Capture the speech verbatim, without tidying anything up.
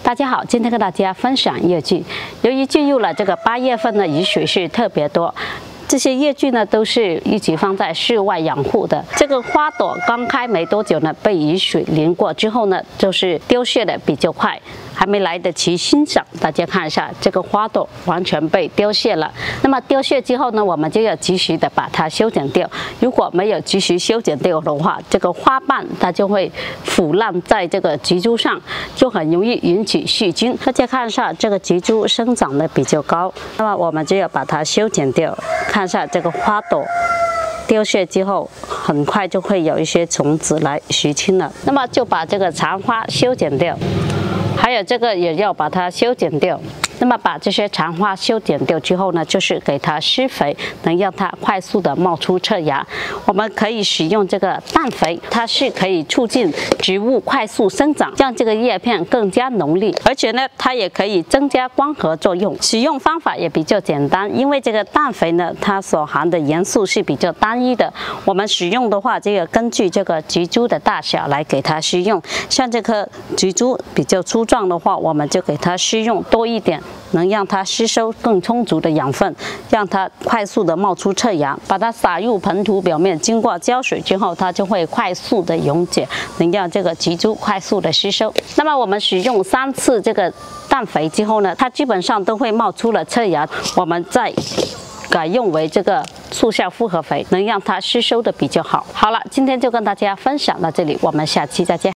大家好，今天跟大家分享叶菌。由于进入了这个八月份呢，雨水是特别多。 这些叶菌呢，都是一直放在室外养护的。这个花朵刚开没多久呢，被雨水淋过之后呢，就是凋谢的比较快，还没来得及欣赏。大家看一下，这个花朵完全被凋谢了。那么凋谢之后呢，我们就要及时的把它修剪掉。如果没有及时修剪掉的话，这个花瓣它就会腐烂在这个植株上，就很容易引起细菌。大家看一下，这个植株生长的比较高，那么我们就要把它修剪掉。 看一下这个花朵凋谢之后，很快就会有一些虫子来入侵了。那么就把这个残花修剪掉，还有这个也要把它修剪掉。 那么把这些残花修剪掉之后呢，就是给它施肥，能让它快速的冒出侧芽。我们可以使用这个氮肥，它是可以促进植物快速生长，让这个叶片更加浓绿，而且呢，它也可以增加光合作用。使用方法也比较简单，因为这个氮肥呢，它所含的元素是比较单一的。我们使用的话，这个根据这个植株的大小来给它施用。像这棵植株比较粗壮的话，我们就给它施用多一点。 能让它吸收更充足的养分，让它快速的冒出侧芽。把它撒入盆土表面，经过浇水之后，它就会快速的溶解，能让这个植株快速的吸收。那么我们使用三次这个氮肥之后呢，它基本上都会冒出了侧芽。我们再 改用为这个速效复合肥，能让它吸收的比较好。好了，今天就跟大家分享到这里，我们下期再见。